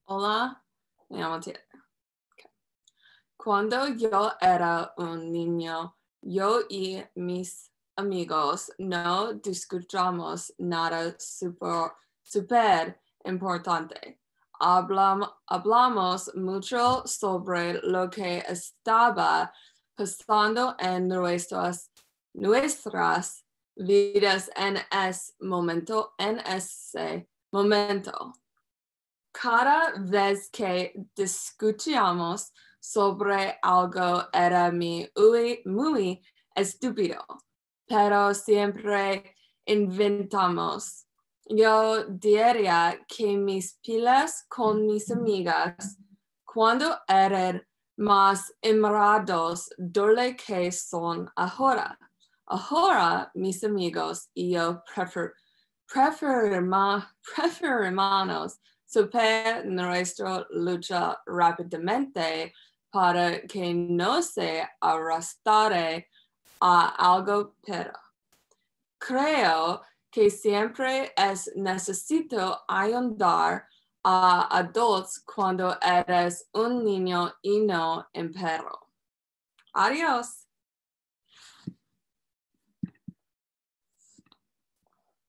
Hola, me llamo Tia. Okay. Cuando yo era un niño, yo y mis amigos no discutíamos nada super importante. Hablamos mucho sobre lo que estaba pasando en nuestras vidas en ese momento. Cada vez que discutíamos sobre algo era muy estúpido, pero siempre inventamos. Yo diría que mis pilas con mis amigas cuando eran más enredados de lo que son ahora. Ahora mis amigos y yo preferimos superar nuestra lucha rápidamente para que no se arrastre a algo peor. Creo que siempre es necesario ayudar a adultos cuando eres un niño y no un perro. Adiós.